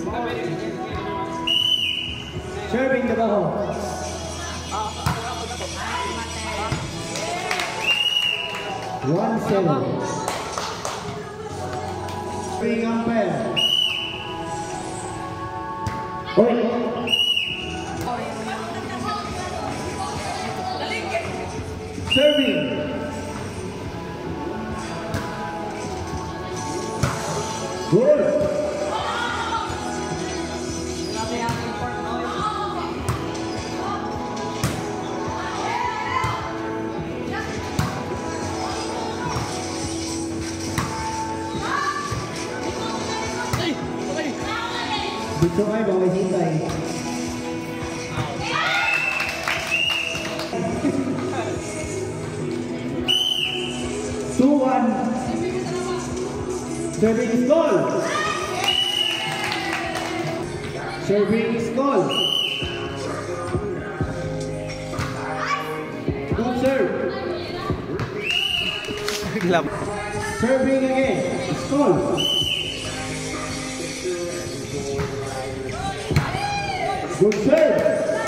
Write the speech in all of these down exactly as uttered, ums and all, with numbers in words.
Serving the ball. One seven. Serving umpire. Oi. Serving. Good. Dito ay bawal hintay. two one. Serving is goal. Serving is goal. Good serve. Serving again. It's goal. Good serve.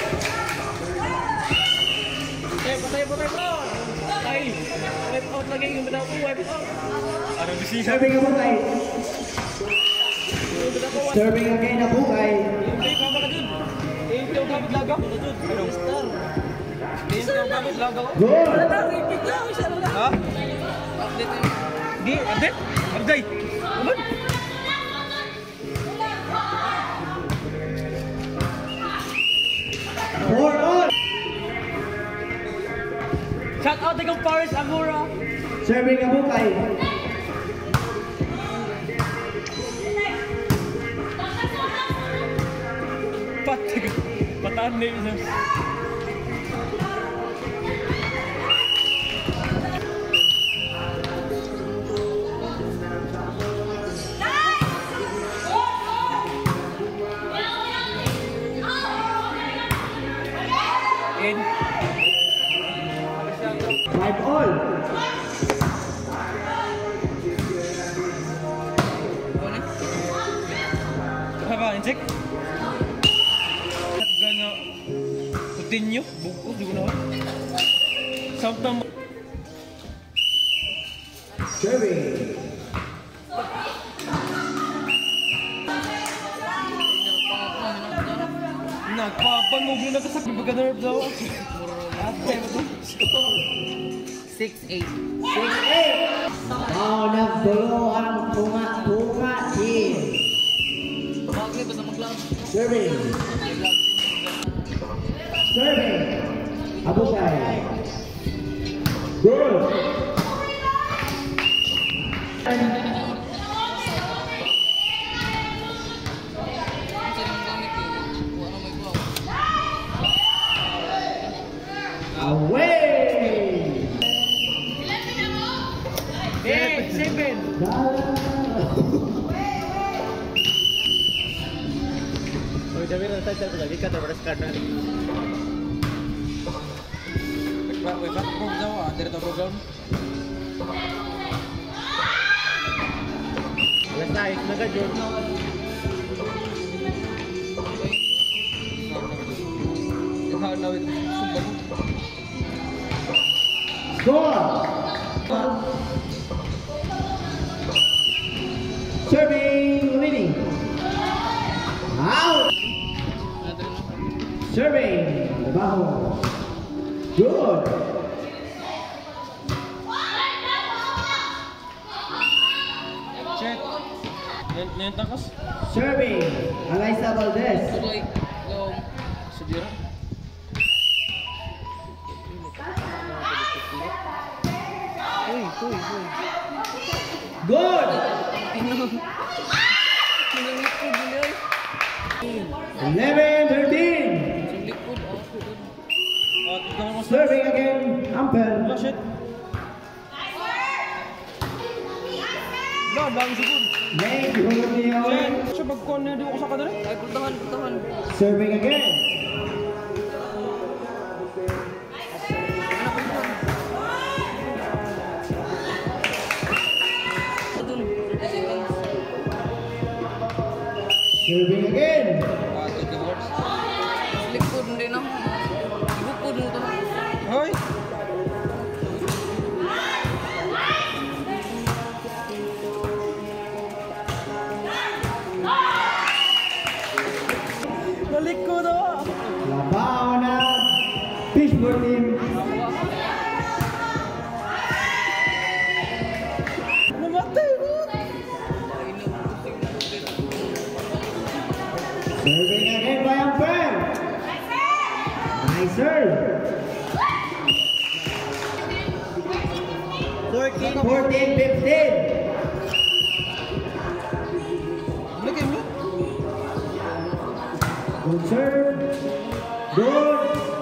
Eh, patay, patay, bro. Ay, wipe out lagi yung beda ko, wipe out. Ano bisi? Serving ang bukay. Serving again na bukay. Hindi ka ba ka dun? Eh, ikaw ka maglaga? Ano? Star. Eh, ikaw ka maglaga? Good. Ha? Update yun. Di, update? Update? Aman? Four on. Shout out to Paris Agura. Serving ang bukay. Patay. Pataan na yun. Five all. Apa injek? Gana Coutinho, bungkus juga nawa. Sampai Serving. Nagpapan mo gina ka sa pagkadarap daw. six eight. Six eight. Oh, nagdulo ang tunga-tunga team. Bakit ba sa mag-club? Serving. Serving. Abukay. Good. Away. Eh, seven. Oh, dami na tayo tayo lagi ka terus karena. Pak, wait, pak, kau tahu ah, dari tahu program. Let's naik nagajud. How now it sumpah. Score. Serving leading. Out. Serving baho. Good. Check. Nen takas. Serving Alyssa Valdez. Tuloy. Go. Sedira. Uy, uy, uy. Good. eleven thirteen. Oh, tinggal mas. Serving again. Umpire. Oh shit. Lah, dang sigud. Make hulog niyo. Siya pagkuhan na di ko sa kadali. Ay, puntahan, puntahan. Serving again. Serving again. Likod hindi na. Ibukod mo to. Hoy! Malikod ako! Labaw na Fishball team. Namatay mo! Serving again by Ampere. Nice serve. fourteen, fourteen, fifteen. Lagay mo! Good serve. Good.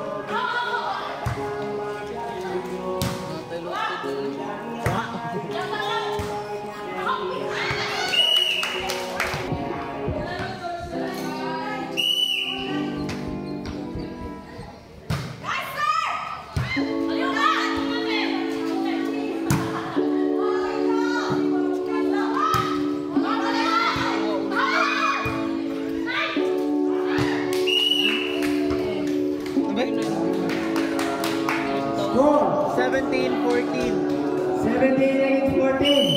Score. seventeen fourteen. seventeen against fourteen.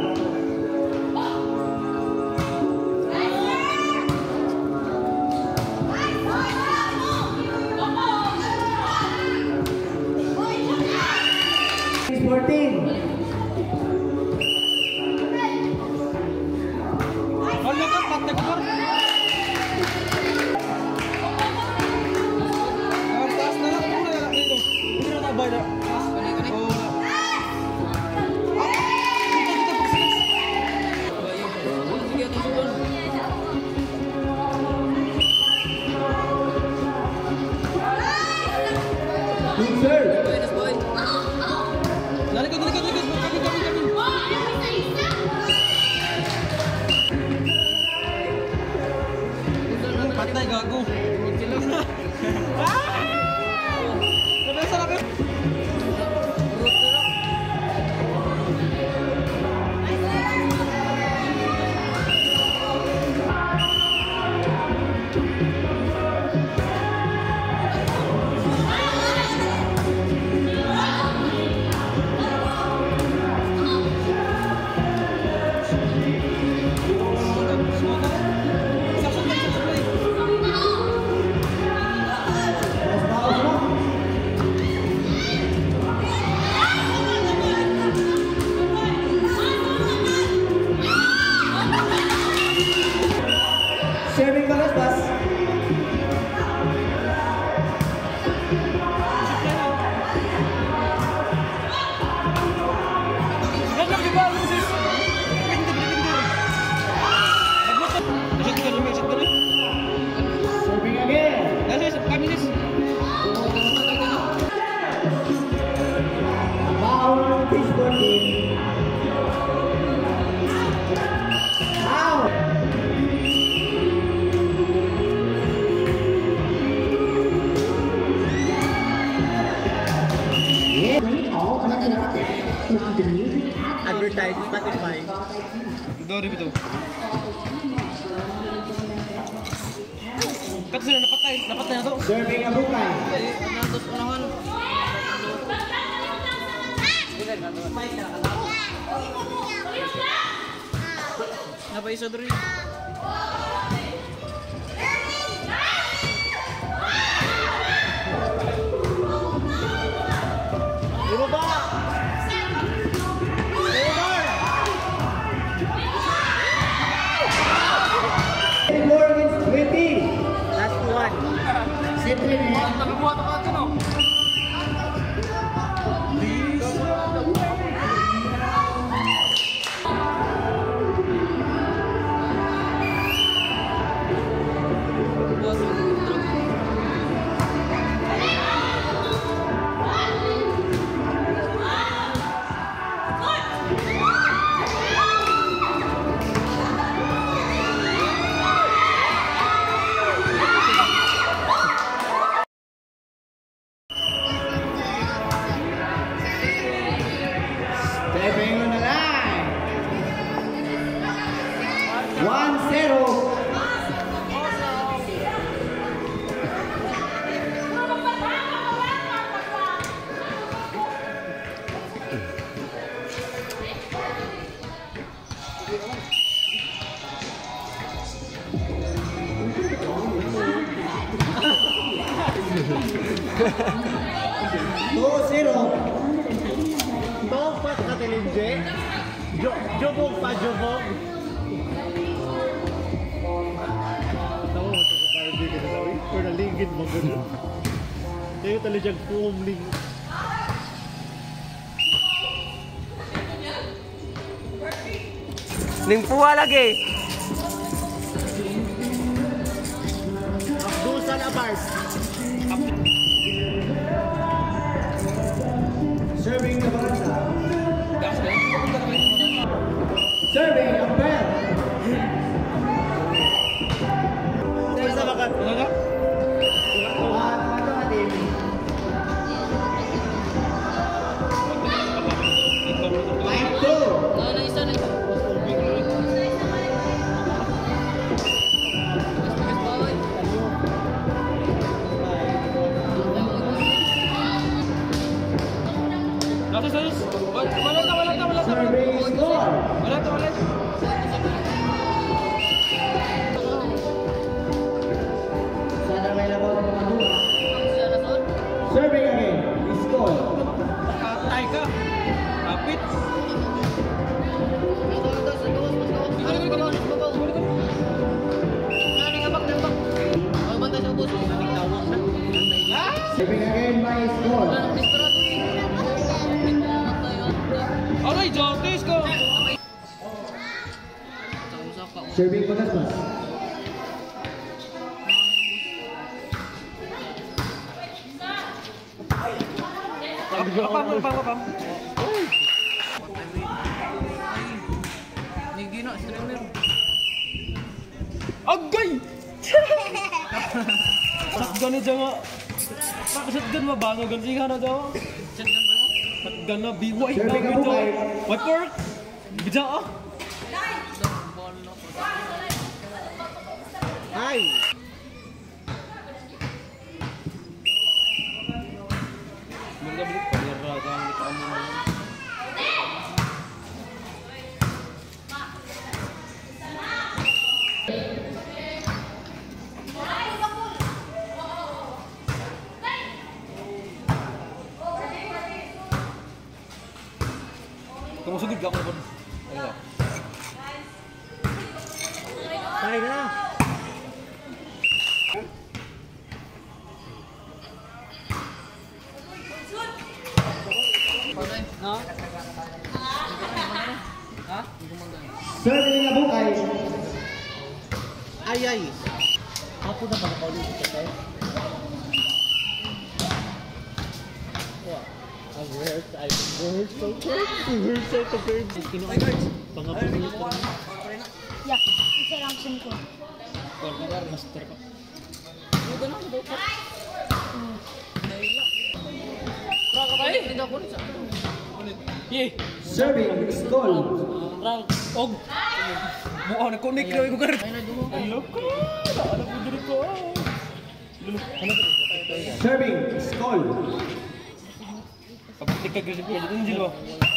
fourteen. Hala ka, patay ko ba? Ang taas na lang. Ano na lang dito? Hindi na nabay na. Kani, kani. Oo. Ah! Dito, dito, dito. Sige, ito sudan. Good serve. Boy, nas boy. Lalikod, lalikod, lalikod. Kami, kami, kami. Patay, gago. Ah! Sabi sa lapit. Serving balas bas. Ganda di ba, Lucis? Pindig, pindig. Nagbuto. Nagbuto ka naman, nagbuto ka naman. Serving again. Lucis, kami nis. Labaw ng Fishball team. Out. Advertise, Spotify. Dori bito. Kat sila napatay, napatay na to. Serving Abukay. Nandos unahon. Napa isa diri? Ibo ba? four against twenty. Last one. Simple na yan. Nakabuhat ako ato no. Stepping on the line. one zero. two zero. Tong pat katilinje. Jo jobog pa jobog. Tawo mo sa party ka daw. Or naligid mo gud. Tayo talagang foamling. Ning puwa lagi. Abdusan Abars. Serving the Barca. Serving Abel. Isa ba ka? Ano ka? Five two. Ah, na isa na. Nasa sus. Wala ka, wala ka, wala ka. Serving score. Wala ka, wala ka. Sana may labaw ng mga dua. Siya na son. Serving again. Score. Katay ka. Kapit. Ito, ito, sa gawas, mas gawas. Ano yung gawas, mas gawas. Ano yung abak, abak. Ano bantay sa ubos? Serving again by score. Wala nang desperado eh. Tayo, tayo. Aray, Jotis ko. Usap ka. Serving Bagasmas. Kapam, kapam, kapam. Nigi na, streamer. Agay! Shotgun na dyan nga. Shotgun mabango gan siya na dyan. Shotgun ba mo? Shotgun na B-White na gito. White pork! Bidya ah! Ball na po. Ay! Mga balik pa nila raga ang ito mo na. Kamu sugod ka ako na. Tayo na! Ha? Ha? Serving na bukay. Ay ay. Apo na pala kaulit ito tayo. Ang rare sa item. Rare so good. Rare so to bird. Kinuha guys. Pangapunin ko rin. Ya, isa lang sim ko. Kornor master ko. Yung ganun, dapat. Naila. Raka tayo. Hindi ako rin sa akin. Ye. Serving skull. Rang og. Mo na connect na ko gar. Ay na dumo. Ay loko. Ano po diri ko? Lulu. Ano ba? Serving skull. Kapag tika gasi ko, dito ba?